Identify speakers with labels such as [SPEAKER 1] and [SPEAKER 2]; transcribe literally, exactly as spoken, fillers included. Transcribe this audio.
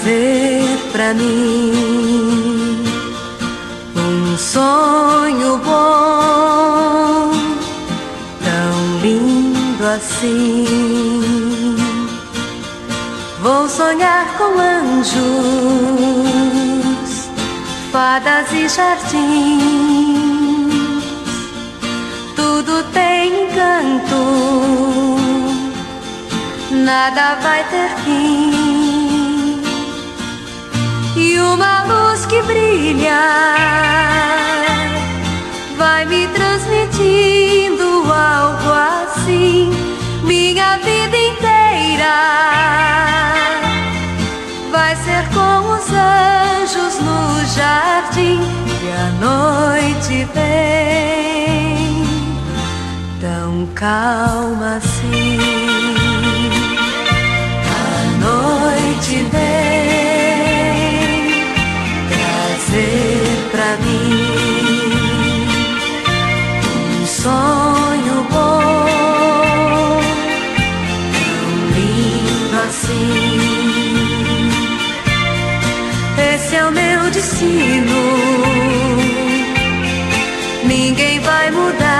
[SPEAKER 1] trazer pra mim um sonho bom, tão lindo assim. Vou sonhar com anjos, fadas e jardins. Tudo tem encanto, nada vai ter fim. E uma luz que brilha vai me transmitindo algo assim. Minha vida inteira vai ser com os anjos no jardim. E a noite vem tão calma assim. A noite vem trazer pra mim um sonho bom, tão lindo assim. Esse é o meu destino, ninguém vai mudar.